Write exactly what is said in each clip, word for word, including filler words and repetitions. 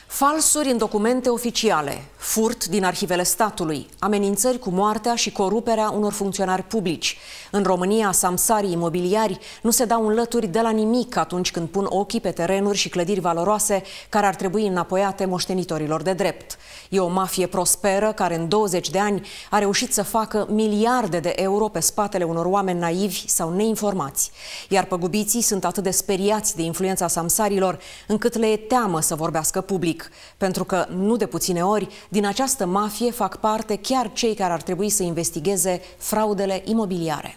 Falsuri în documente oficiale, furt din arhivele statului, amenințări cu moartea și coruperea unor funcționari publici. În România, samsarii imobiliari nu se dau înlături de la nimic atunci când pun ochii pe terenuri și clădiri valoroase care ar trebui înapoiate moștenitorilor de drept. E o mafie prosperă care în douăzeci de ani a reușit să facă miliarde de euro pe spatele unor oameni naivi sau neinformați. Iar păgubiții sunt atât de speriați de influența samsarilor încât le e teamă să vorbească public. Pentru că, nu de puține ori, din această mafie fac parte chiar cei care ar trebui să investigheze fraudele imobiliare.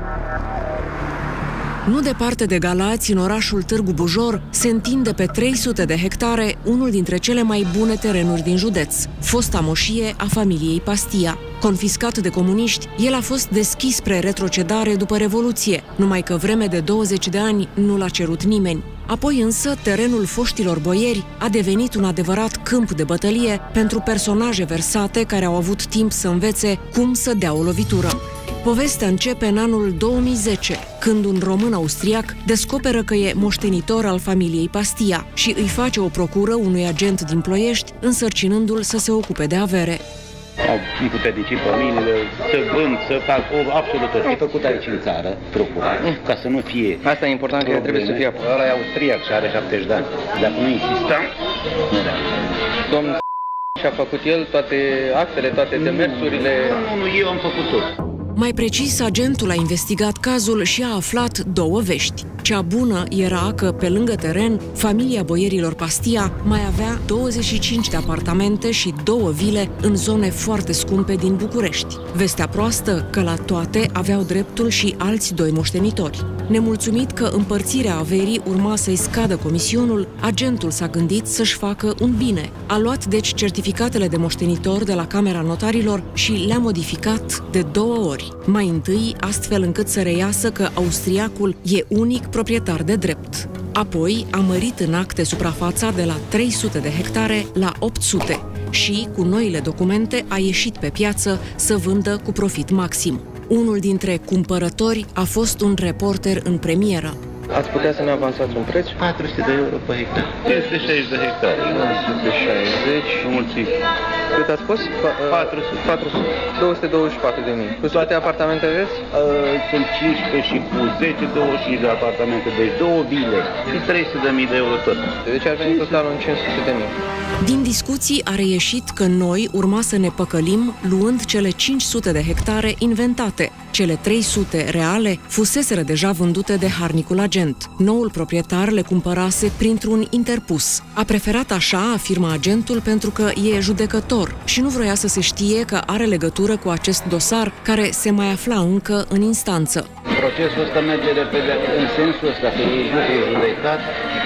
Nu departe de Galați, în orașul Târgu Bujor, se întinde pe trei sute de hectare unul dintre cele mai bune terenuri din județ, fosta moșie a familiei Pastia. Confiscat de comuniști, el a fost deschis spre retrocedare după Revoluție, numai că vreme de douăzeci de ani nu l-a cerut nimeni. Apoi însă, terenul foștilor boieri a devenit un adevărat câmp de bătălie pentru personaje versate care au avut timp să învețe cum să dea o lovitură. Povestea începe în anul două mii zece, când un român austriac descoperă că e moștenitor al familiei Pastia și îi face o procură unui agent din Ploiești, însărcinându-l să se ocupe de avere. Au împuternicit familiile, să vând, să fac absolut tot. E făcut aici în țară, procură, ca să nu fie. Asta e important, că trebuie să fie. Ăla e austriac și are șaptezeci de ani. Dacă nu insista, nu era. Domnul și-a făcut el toate actele, toate demersurile. Nu, nu, nu, eu am făcut tot. Mai precis, agentul a investigat cazul și a aflat două vești. Cea bună era că, pe lângă teren, familia boierilor Pastia mai avea douăzeci și cinci de apartamente și două vile în zone foarte scumpe din București. Vestea proastă că la toate aveau dreptul și alți doi moștenitori. Nemulțumit că împărțirea averii urma să-i scadă comisionul, agentul s-a gândit să-și facă un bine. A luat deci certificatele de moștenitor de la Camera Notarilor și le-a modificat de două ori. Mai întâi, astfel încât să reiasă că austriacul e unic proprietar de drept. Apoi a mărit în acte suprafața de la trei sute de hectare la opt sute și, cu noile documente, a ieșit pe piață să vândă cu profit maxim. Unul dintre cumpărători a fost un reporter în premieră. Ați putea să ne avansați un preț? patru sute de euro pe hectar. cinci sute șaizeci de hectare. cinci sute șaizeci. Mulțumim. Cât ați spus? patru sute. patru sute. două sute douăzeci și patru de mii. Cu toate apartamentele veți? Sunt cincisprezece și cu zece, douăzeci și cinci de apartamente, deci două vile și trei sute de mii de euro tot. Deci ar veni total în cinci sute de mii. Din discuții a reieșit că noi urma să ne păcălim luând cele cinci sute de hectare inventate. Cele trei sute reale fuseseră deja vândute de harnicul agent. Noul proprietar le cumpărase printr-un interpus. A preferat așa, afirmă agentul, pentru că e judecător și nu vroia să se știe că are legătură cu acest dosar care se mai afla încă în instanță. Procesul ăsta merge repede în sensul ăsta, că ei nu trebuie judecat,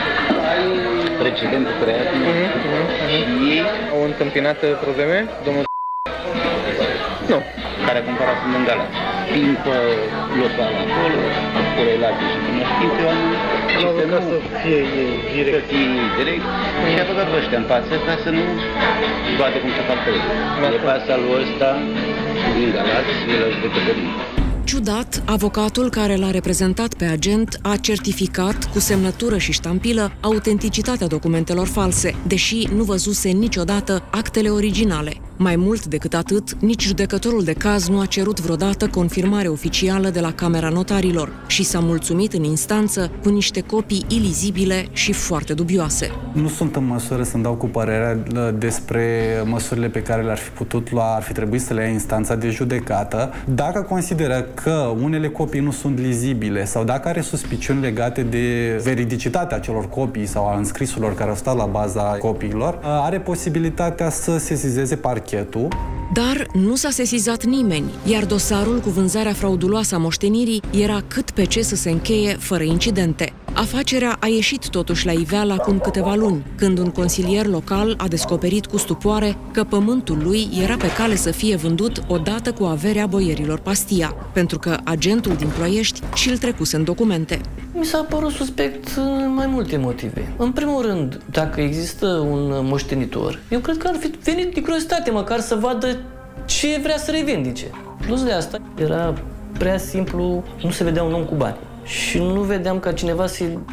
precedentul creat și ei au întâmpinat probleme, domnul? Nu. Care a cumpărat în Galați. Fiind pe local acolo, cu relații și cunoștințe, și să nu să fie ei direct. Să fie ei direct. Și a băgat ăștia în față ca să nu bate cum se fac pe ei. E pasa lui ăsta din Galați, el a judecătorii. Ciudat, avocatul care l-a reprezentat pe agent a certificat cu semnătură și ștampilă autenticitatea documentelor false, deși nu văzuse niciodată actele originale. Mai mult decât atât, nici judecătorul de caz nu a cerut vreodată confirmare oficială de la Camera Notarilor și s-a mulțumit în instanță cu niște copii ilizibile și foarte dubioase. Nu sunt în măsură să-mi dau cu părerea despre măsurile pe care le-ar fi putut lua, ar fi trebuit să le ia instanța de judecată. Dacă consideră că unele copii nu sunt lizibile sau dacă are suspiciuni legate de veridicitatea acelor copii sau a înscrisurilor care au stat la baza copiilor, are posibilitatea să sesizeze parchetul. Dar nu s-a sesizat nimeni, iar dosarul cu vânzarea frauduloasă a moștenirii era cât pe ce să se încheie fără incidente. Afacerea a ieșit totuși la iveală acum câteva luni, când un consilier local a descoperit cu stupoare că pământul lui era pe cale să fie vândut odată cu averea boierilor Pastia, pentru că agentul din Ploiești și-l trecuse în documente. Mi s-a părut suspect în mai multe motive. În primul rând, dacă există un moștenitor, eu cred că ar fi venit de curiozitate măcar să vadă ce vrea să revendice. Plus de asta, era prea simplu, nu se vedea un om cu bani. Și nu vedeam ca cineva să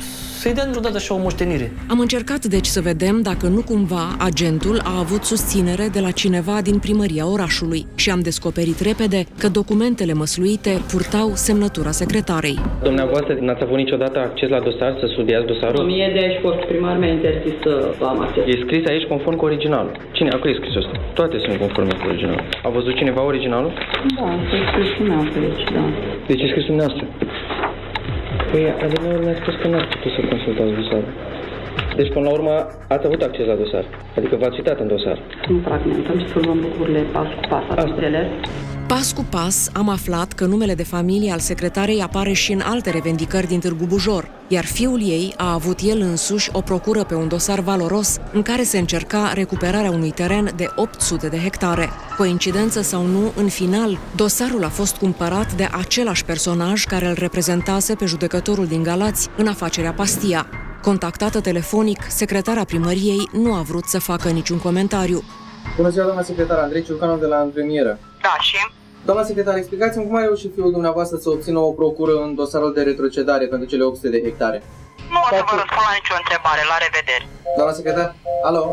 să-i dea vreodată așa o moștenire. Am încercat deci să vedem dacă nu cumva agentul a avut susținere de la cineva din primăria orașului și am descoperit repede că documentele măsluite purtau semnătura secretarei. Dumneavoastră n-ați avut niciodată acces la dosar, să studiați dosarul? Mie de aici fost primar mi-a interzis să am acces. E scris aici conform cu originalul. Cine a scris asta? Toate sunt conforme cu originalul. A văzut cineva originalul? Da, e scris dumneavoastră aici, da. Deci e scris dumneavoastră? Păi, adevărul mi-a spus că n-ați putut să consultați dosarul. Deci, până la urmă, ați avut acces la dosar. Adică v-ați uitat în dosar. Nu fragmentăm și să luăm lucrurile pas cu pas, ați înțeles? Pas cu pas am aflat că numele de familie al secretarei apare și în alte revendicări din Târgu Bujor, iar fiul ei a avut el însuși o procură pe un dosar valoros în care se încerca recuperarea unui teren de opt sute de hectare. Coincidență sau nu, în final, dosarul a fost cumpărat de același personaj care îl reprezentase pe judecătorul din Galați în afacerea Pastia. Contactată telefonic, secretara primăriei nu a vrut să facă niciun comentariu. Bună ziua, doamna secretar, Andrei Ciurcanov de la Antremieră. Da, și? Doamna secretar, explicați-mi cum a reușit fiul dumneavoastră să obțină o procură în dosarul de retrocedare pentru cele opt sute de hectare? Nu o să vă răspund la nicio întrebare. La revedere. Doamna secretar, alo?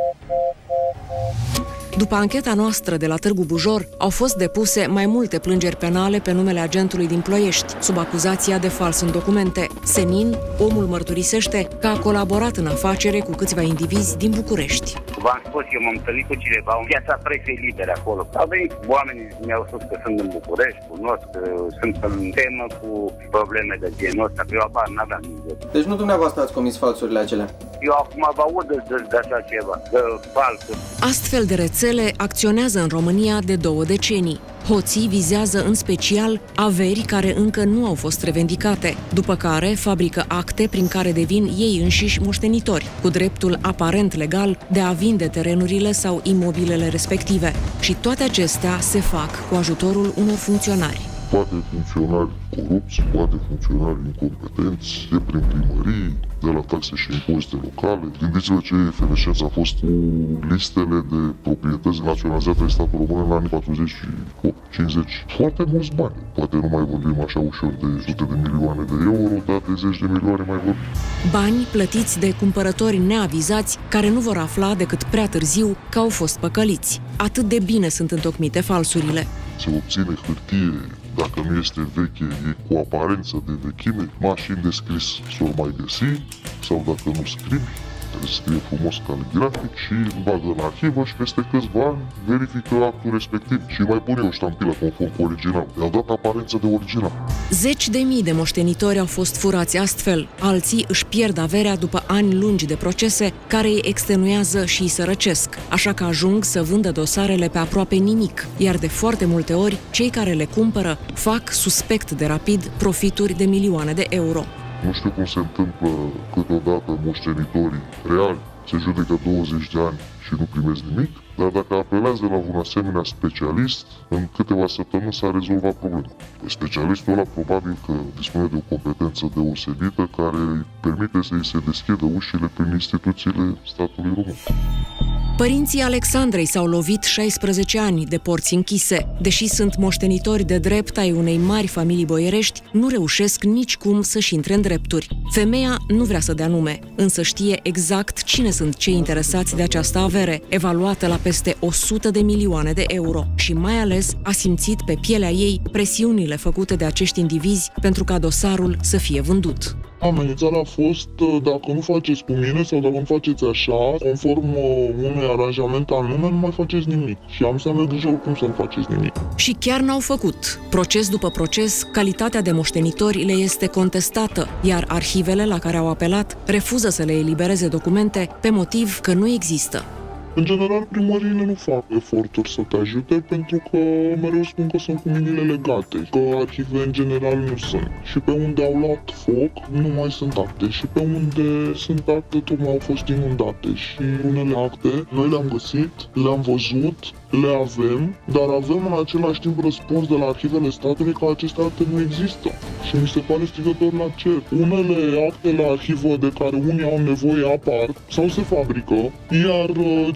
După ancheta noastră de la Târgu Bujor, au fost depuse mai multe plângeri penale pe numele agentului din Ploiești, sub acuzația de fals în documente. Senin, omul mărturisește că a colaborat în afacere cu câțiva indivizi din București. V-am spus, eu m-am întâlnit cu cineva în piața presei libere acolo. Au venit oamenii, mi-au spus că sunt în București, cunosc, că sunt în temă cu probleme de genul ăsta, că eu apar n-aveam nimic. Deci nu dumneavoastră ați comis falsurile acelea? Eu acum vă aud de, de, de așa ceva, de falsuri. Astfel de rețele acționează în România de două decenii. Hoții vizează în special averi care încă nu au fost revendicate, după care fabrică acte prin care devin ei înșiși moștenitori, cu dreptul aparent legal de a vinde terenurile sau imobilele respective. Și toate acestea se fac cu ajutorul unor funcționari. Poate funcționari corupți, poate funcționari incompetenți, de prin primării, de la taxe și impozite locale. Gândiți-vă ce eferescență a fost cu listele de proprietăți naționalizate de statul român în anii patruzeci și opt cincizeci. Foarte mulți bani. Poate nu mai vorbim așa ușor de sute de milioane de euro, dar de zeci de milioane mai vorbim. Bani plătiți de cumpărători neavizați care nu vor afla decât prea târziu că au fost păcăliți. Atât de bine sunt întocmite falsurile. Se obține hârtie, dacă nu este veche, e cu aparență de vechime, mașini de scris s-or mai găsi, sau dacă nu scribi, trebuie să scrie frumos caligrafic și îl bagă în arhivă și peste câțiva ani verifică actul respectiv și mai pune o ștampilă conform cu original. I-au dat aparență de original. Zeci de mii de moștenitori au fost furați astfel, alții își pierd averea după ani lungi de procese care îi extenuează și îi sărăcesc, așa că ajung să vândă dosarele pe aproape nimic, iar de foarte multe ori cei care le cumpără fac suspect de rapid profituri de milioane de euro. Nu știu cum se întâmplă câteodată moștenitorii reali se judecă douăzeci de ani și nu primesc nimic, dar dacă apelează la un asemenea specialist, în câteva săptămâni s-a rezolvat problema. Specialistul ăla probabil că dispune de o competență deosebită care îi permite să îi se deschidă ușile prin instituțiile statului român. Părinții Alexandrei s-au lovit șaisprezece ani de porți închise. Deși sunt moștenitori de drept ai unei mari familii boierești, nu reușesc nicicum să-și intre în drepturi. Femeia nu vrea să dea nume, însă știe exact cine sunt cei interesați de această avere, evaluată la peste o sută de milioane de euro. Și mai ales a simțit pe pielea ei presiunile făcute de acești indivizi pentru ca dosarul să fie vândut. Amenințarea a fost, dacă nu faceți cu mine sau dacă nu faceți așa, conform unui aranjament anume, nu mai faceți nimic. Și am să merg deja cum să nu faceți nimic. Și chiar n-au făcut. Proces după proces, calitatea de moștenitori le este contestată, iar arhivele la care au apelat refuză să le elibereze documente pe motiv că nu există. În general, primăriile nu fac eforturi să te ajute pentru că mereu spun că sunt cu mâinile legate, că arhive în general nu sunt. Și pe unde au luat foc, nu mai sunt acte. Și pe unde sunt acte, tocmai au fost inundate. Și unele acte, noi le-am găsit, le-am văzut, le avem, dar avem în același timp răspuns de la arhivele statului că aceste acte nu există. Și mi se pare strigător la cer. Unele acte la arhivă de care unii au nevoie apar sau se fabrică, iar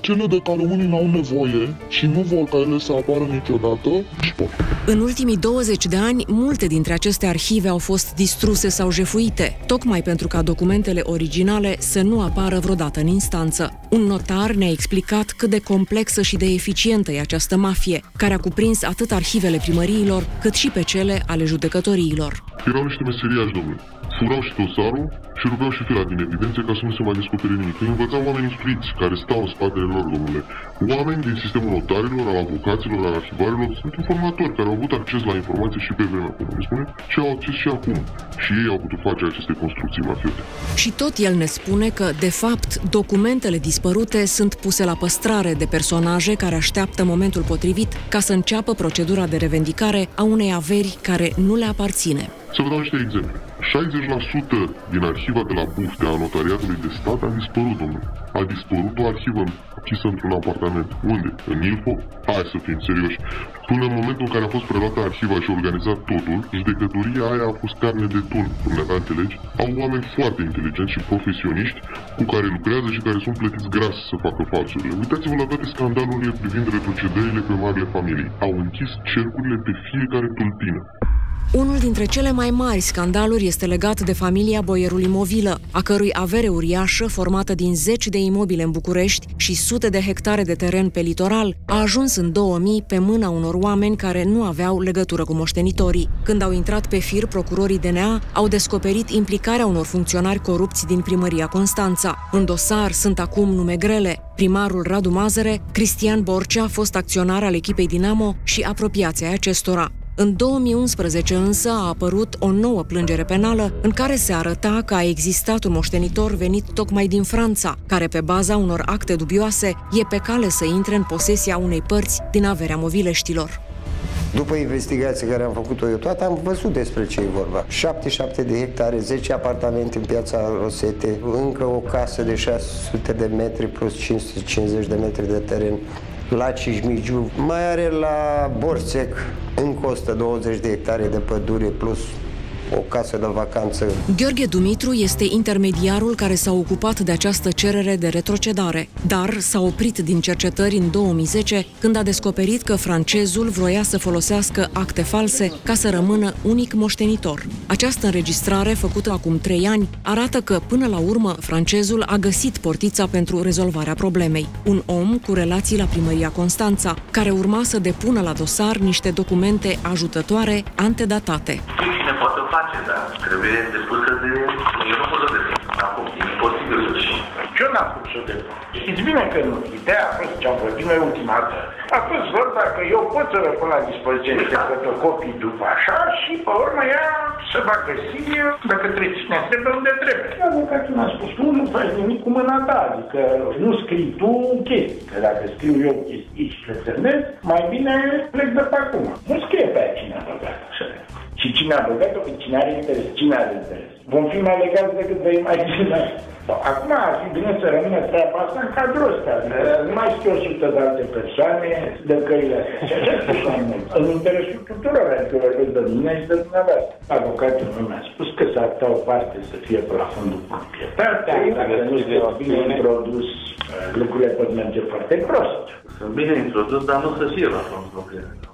cele de care unii n-au nevoie și nu vor ca ele să apară niciodată, dispar. În ultimii douăzeci de ani, multe dintre aceste arhive au fost distruse sau jefuite, tocmai pentru ca documentele originale să nu apară vreodată în instanță. Un notar ne-a explicat cât de complexă și de eficientă e această mafie, care a cuprins atât arhivele primăriilor, cât și pe cele ale judecătoriilor. Erau niște meseriași, domnule. Furau și dosarul și rupeau și fila din evidențe ca să nu se mai descopere nimic. Îi învățau oameni instruiți, care stau în spatele lor, domnule. Oameni din sistemul notarilor, al avocaților, al arhivarilor, sunt informatori care au avut acces la informații și pe vremea comunismului și au acces și acum. Și ei au putut face aceste construcții mafiote. Și tot el ne spune că, de fapt, documentele dispărute sunt puse la păstrare de personaje care așteaptă momentul potrivit ca să înceapă procedura de revendicare a unei averi care nu le aparține. Să vă dau niște exemple. șaizeci la sută din arhiva de la B U F, de a Notariatului de Stat, a dispărut, domnule. A dispărut o arhivă închisă într-un apartament. Unde? În Ilfov? Hai să fim serioși. Până în momentul în care a fost preluată arhiva și organizat totul, judecătoria aia a fost carne de tun, cum ne înțelegi. Au oameni foarte inteligenți și profesioniști cu care lucrează și care sunt plătiți gras să facă falsurile. Uitați-vă la toate scandalurile privind retrocedările pe marile familii. Au închis cercurile pe fiecare tulpină. Unul dintre cele mai mari scandaluri este legat de familia boierului Movilă, a cărui avere uriașă, formată din zeci de imobile în București și sute de hectare de teren pe litoral, a ajuns în două mii pe mâna unor oameni care nu aveau legătură cu moștenitorii. Când au intrat pe fir procurorii D N A, au descoperit implicarea unor funcționari corupți din primăria Constanța. În dosar sunt acum nume grele: primarul Radu Mazăre, Cristian Borcea, fost acționar al echipei Dinamo și apropiații ai acestora. În două mii unsprezece însă a apărut o nouă plângere penală în care se arăta că a existat un moștenitor venit tocmai din Franța, care pe baza unor acte dubioase e pe cale să intre în posesia unei părți din averea movileștilor. După investigația care am făcut-o eu toată, am văzut despre ce e vorba. șaptezeci și șapte de hectare, zece apartamente în Piața Rosete, încă o casă de șase sute de metri plus cinci sute cincizeci de metri de teren la Cismigiu, mai are la Borțec încă o sută douăzeci de hectare de pădure plus o casă de vacanță. Gheorghe Dumitru este intermediarul care s-a ocupat de această cerere de retrocedare, dar s-a oprit din cercetări în două mii zece, când a descoperit că francezul vroia să folosească acte false ca să rămână unic moștenitor. Această înregistrare, făcută acum trei ani, arată că, până la urmă, francezul a găsit portița pentru rezolvarea problemei. Un om cu relații la primăria Constanța, care urma să depună la dosar niște documente ajutătoare antedatate. Cine poate o face, dar trebuie depusă de... Eu nu pot să depun. Acum, e imposibil să și... Eu n-am putut să depun. Știți bine că nu. Ideea a fost ce am vorbit noi ultima dată. A fost vorba că eu pot să vă pun la dispoziție niște fotocopii după așa și, pe urmă, ea să va găsi de către cine trebuie unde trebuie. Avocatul mi-a spus, tu nu faci nimic cu mâna ta, adică nu scrii tu chestii. Că dacă scriu eu chestii și le semnez, mai bine plec de pe acum. Nu scrie pe aia cine a băgat așa. Și cine a băgat-o, că cine are interes, cine are interes. Vom fi mai legați decât vă imaginați. Acum ar fi bine să rămână treaba asta în cadrul ăsta. Nu mai știu o sută de alte persoane de căile astea. Și așa spus mai mult. În interesul tuturor, adică vorbesc de mine și de dumneavoastră. Avocatul meu mi-a spus că s-ar putea o parte să fie pe la fondul proprietatea. Dacă nu este bine introdus, lucrurile pot merge foarte prost. Sunt bine introdus, dar nu să fie la fondul proprietatea.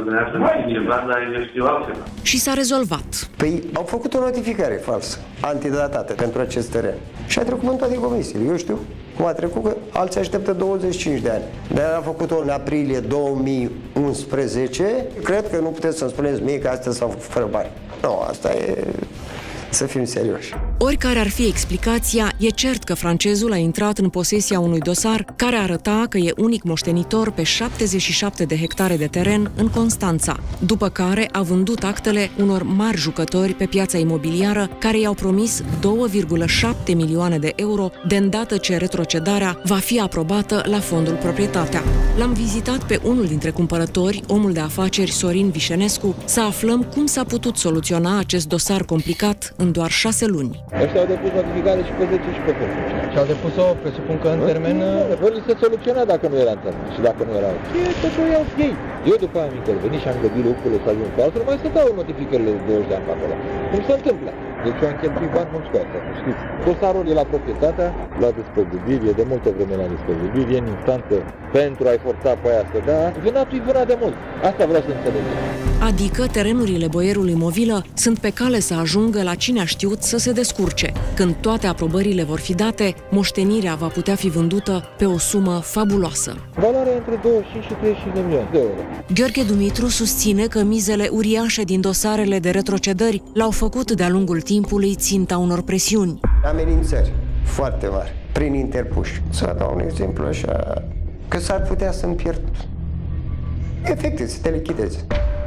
Și s-a rezolvat. Păi au făcut o notificare falsă, antidatată pentru acest teren. Și a trecut în toate comisiile. Eu știu cum a trecut, că alții așteptă douăzeci și cinci de ani. Dar am făcut-o în aprilie două mii unsprezece. Cred că nu puteți să-mi spuneți mie că astea s-au făcut fără bani. Nu, asta e... Să fim serioși. Oricare ar fi explicația, e cert că francezul a intrat în posesia unui dosar care arăta că e unic moștenitor pe șaptezeci și șapte de hectare de teren în Constanța, după care a vândut actele unor mari jucători pe piața imobiliară care i-au promis două virgulă șapte milioane de euro de îndată ce retrocedarea va fi aprobată la fondul Proprietatea. L-am vizitat pe unul dintre cumpărători, omul de afaceri Sorin Vișenescu, să aflăm cum s-a putut soluționa acest dosar complicat în doar șase luni. Ăștia au depus notificare și pe zece și pe paisprezece. Și au depus-o, presupun că în termen... Vor se soluționa dacă nu era în termen și dacă nu era... Ei, tot o iau ei. Eu după aia am intervenit și am găsit lucrurile să ajung pe altul, mai să dau notificările de douăzeci de ani pe acolo. Cum se întâmplă? Deci eu am cheltuit bani mulți cu asta, știți. Dosarul e la proprietatea, la despăgubiri, e de multă vreme la despăgubiri, e în instanță pentru a-i forța pe aia să dea. Vânatul e vânat de mult. Asta vreau să înțelegem. Adică terenurile boierului Movilă sunt pe cale să ajungă la cine a știut să se descurce. Când toate aprobările vor fi date, moștenirea va putea fi vândută pe o sumă fabuloasă. Valoarea între douăzeci și cinci și treizeci și cinci de milioane de euro. Gheorghe Dumitru susține că mizele uriașe din dosarele de retrocedări l-au făcut de-a lungul timpului ținta unor presiuni. Amenințări foarte mari, prin interpuși. Să dau un exemplu așa, că s-ar putea să-mi pierd efectiv, să te lichidezi.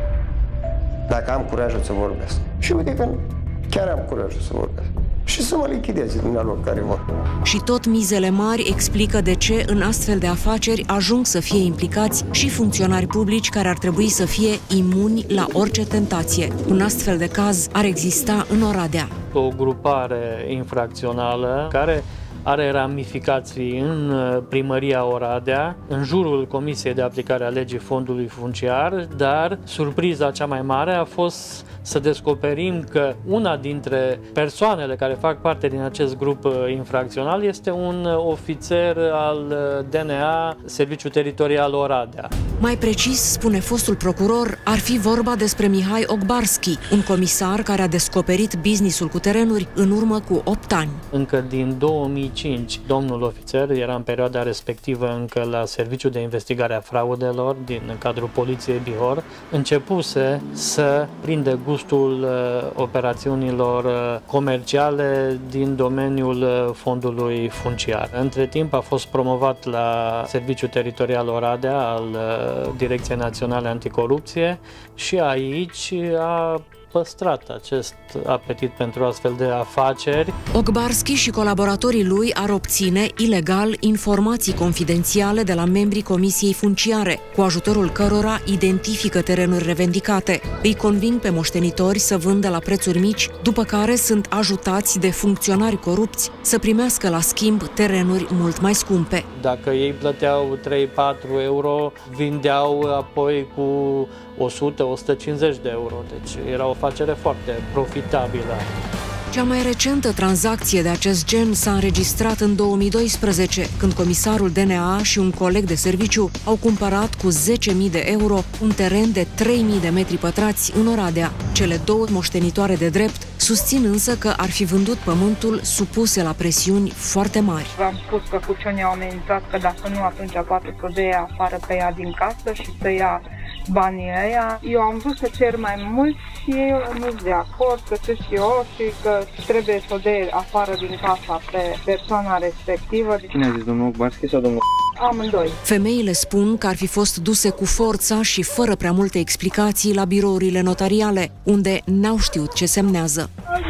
Dacă am curajul să vorbesc. Și uite că chiar am curajul să vorbesc. Și să mă lichideze dumnealor care vor. Și tot mizele mari explică de ce în astfel de afaceri ajung să fie implicați și funcționari publici care ar trebui să fie imuni la orice tentație. Un astfel de caz ar exista în Oradea. O grupare infracțională care are ramificații în primăria Oradea, în jurul Comisiei de Aplicare a Legii Fondului Funciar, dar surpriza cea mai mare a fost să descoperim că una dintre persoanele care fac parte din acest grup infracțional este un ofițer al D N A, Serviciul Teritorial Oradea. Mai precis, spune fostul procuror, ar fi vorba despre Mihai Ogbarski, un comisar care a descoperit businessul cu terenuri în urmă cu opt ani. Încă din două mii cinci, domnul ofițer era în perioada respectivă încă la Serviciul de Investigare a Fraudelor din cadrul Poliției Bihor, începuse să prinde gustul uh, operațiunilor uh, comerciale din domeniul uh, fondului funciar. Între timp a fost promovat la Serviciul Teritorial Oradea al uh, Direcției Naționale Anticorupție și aici a păstrat acest apetit pentru astfel de afaceri. Ogbarski și colaboratorii lui ar obține ilegal informații confidențiale de la membrii Comisiei Funciare, cu ajutorul cărora identifică terenuri revendicate. Îi conving pe moștenitori să vândă la prețuri mici, după care sunt ajutați de funcționari corupți să primească la schimb terenuri mult mai scumpe. Dacă ei plăteau trei patru euro, vindeau apoi cu o sută o sută cincizeci de euro, deci era o afacere foarte profitabilă. Cea mai recentă tranzacție de acest gen s-a înregistrat în două mii doisprezece, când comisarul D N A și un coleg de serviciu au cumpărat cu zece mii de euro un teren de trei mii de metri pătrați în Oradea. Cele două moștenitoare de drept susțin însă că ar fi vândut pământul supuse la presiuni foarte mari. V-am spus că Cucioni a amenințat că dacă nu, atunci poate să dea afară pe ea din casă și să ia banii ăia. Eu am vrut să cer mai mult și ei nu sunt de acord, că ce și eu și că trebuie să o dea afară din casa pe persoana respectivă. Cine a zis, domnul Ogbarski sau domnul? Amândoi. Femeile spun că ar fi fost duse cu forța și fără prea multe explicații la birourile notariale, unde n-au știut ce semnează.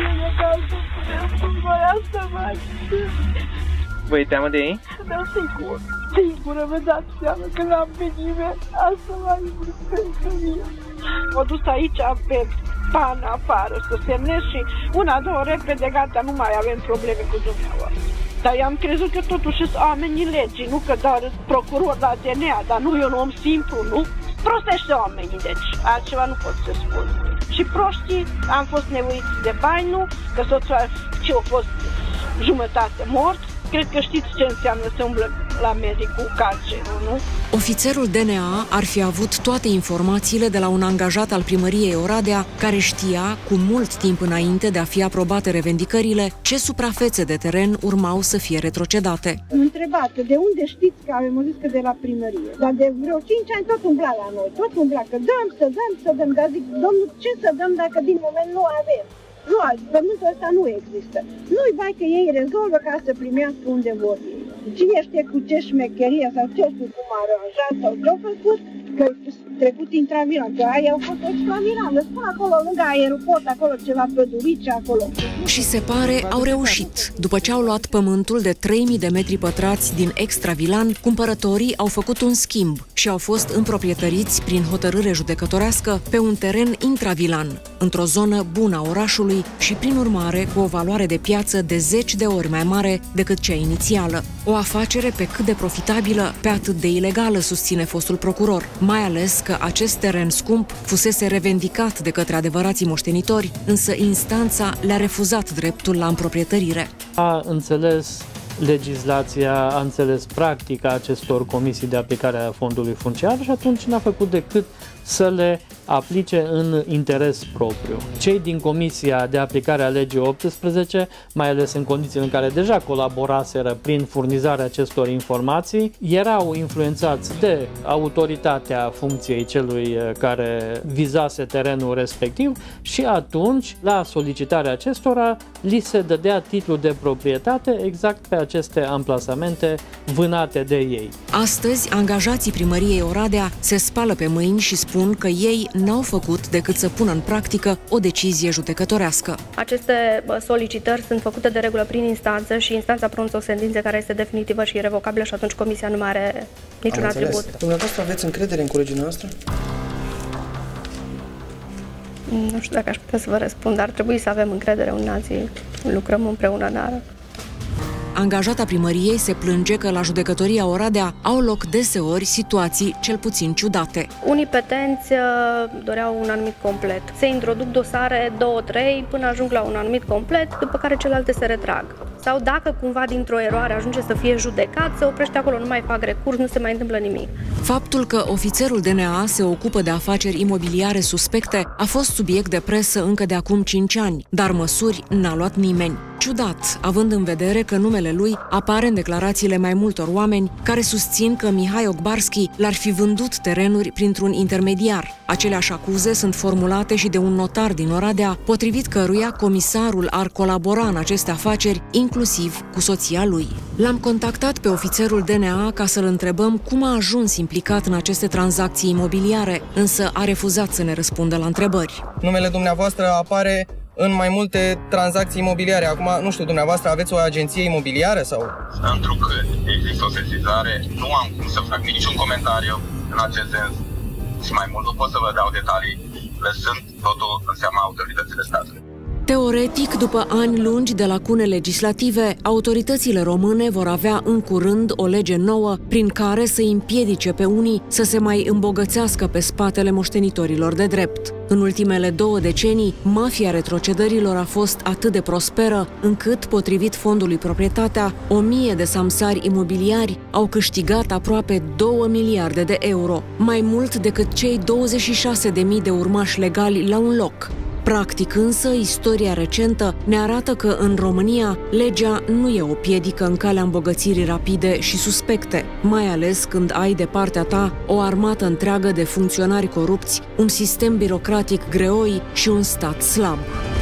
Vă e teamă de ei? Da, sigur. Sigură, vă dați seama că n-am pe nimeni. Asta m-a vrut pentru mine. M-a dus aici pe pan afară să semnez și una, două, repede, gata, nu mai avem probleme cu dumneavoastră. Dar eu am crezut că totuși sunt oamenii legii, nu că doar procuror la D N A, dar nu e un om simplu, nu? Prostește oamenii, deci, altceva nu pot să spun. Și proștii am fost nevoiți de bani, nu? Că soțul ce a fost jumătate mort. Cred că știți ce înseamnă să umblă la medic cu cancerul, nu? Ofițerul D N A ar fi avut toate informațiile de la un angajat al primăriei Oradea, care știa, cu mult timp înainte de a fi aprobate revendicările, ce suprafețe de teren urmau să fie retrocedate. Am întrebat de unde știți că avem, zis că de la primărie. Dar de vreo cinci ani tot umbla la noi, tot umbla că dăm, să dăm, să dăm. Dar zic, domnul, ce să dăm dacă din moment nu avem? Nu, pământul ăsta nu există. Nu-i bai că ei rezolvă ca să primească unde vor ei. Cine știe cu ce șmecherie sau ce știu cum a aranjat sau ce-au făcut, că trecut intramilan, că aia au fost extramilan, le spun acolo lângă aeroport, acolo ceva pădurice acolo. Și se pare au reușit. După ce au luat pământul de trei mii de metri pătrați din extravilan, cumpărătorii au făcut un schimb și și au fost împroprietăriți prin hotărâre judecătorească pe un teren intravilan, într-o zonă bună a orașului și, prin urmare, cu o valoare de piață de zeci de ori mai mare decât cea inițială. O afacere pe cât de profitabilă, pe atât de ilegală, susține fostul procuror, mai ales că acest teren scump fusese revendicat de către adevărații moștenitori, însă instanța le-a refuzat dreptul la împroprietărire. A înțeles legislația, a înțeles practica acestor comisii de aplicare a fondului funciar și atunci n-a făcut decât să le aplice în interes propriu. Cei din Comisia de aplicare a legii optsprezece, mai ales în condițiile în care deja colaboraseră prin furnizarea acestor informații, erau influențați de autoritatea funcției celui care vizase terenul respectiv și atunci, la solicitarea acestora, li se dădea titlul de proprietate exact pe aceste amplasamente vânate de ei. Astăzi, angajații primăriei Oradea se spală pe mâini și spun că ei n-au făcut decât să pună în practică o decizie judecătorească. Aceste solicitări sunt făcute de regulă prin instanță și instanța pronunță o sentință care este definitivă și irrevocabilă și atunci comisia nu mai are niciun Am atribut. înțeles. Dumneavoastră aveți încredere în colegii noastre? Nu știu dacă aș putea să vă răspund, dar ar trebui să avem încredere în alții. Lucrăm împreună în ară. Angajata primăriei se plânge că la judecătoria Oradea au loc deseori situații cel puțin ciudate. Unii petenți doreau un anumit complet. Se introduc dosare două, trei până ajung la un anumit complet, după care celelalte se retrag. Sau dacă cumva dintr-o eroare ajunge să fie judecat, se oprește acolo, nu mai fac recurs, nu se mai întâmplă nimic. Faptul că ofițerul D N A se ocupă de afaceri imobiliare suspecte a fost subiect de presă încă de acum cinci ani, dar măsuri n-a luat nimeni. Ciudat, având în vedere că numele lui apare în declarațiile mai multor oameni care susțin că Mihai Ogbarski l-ar fi vândut terenuri printr-un intermediar. Aceleași acuze sunt formulate și de un notar din Oradea, potrivit căruia comisarul ar colabora în aceste afaceri, inclusiv cu soția lui. L-am contactat pe ofițerul D N A ca să-l întrebăm cum a ajuns implicat în aceste tranzacții imobiliare, însă a refuzat să ne răspundă la întrebări. Numele dumneavoastră apare în mai multe tranzacții imobiliare. Acum, nu știu, dumneavoastră aveți o agenție imobiliară sau? Întrucât există o sesizare, nu am cum să fac niciun comentariu în acest sens și mai mult nu pot să vă dau detalii, lăsând totul în seama autorităților statului. Teoretic, după ani lungi de lacune legislative, autoritățile române vor avea în curând o lege nouă prin care să împiedice pe unii să se mai îmbogățească pe spatele moștenitorilor de drept. În ultimele două decenii, mafia retrocedărilor a fost atât de prosperă, încât, potrivit fondului Proprietatea, o mie de samsari imobiliari au câștigat aproape două miliarde de euro, mai mult decât cei douăzeci și șase de mii de urmași legali la un loc. Practic însă, istoria recentă ne arată că în România legea nu e o piedică în calea îmbogățirii rapide și suspecte, mai ales când ai de partea ta o armată întreagă de funcționari corupți, un sistem birocratic greoi și un stat slab.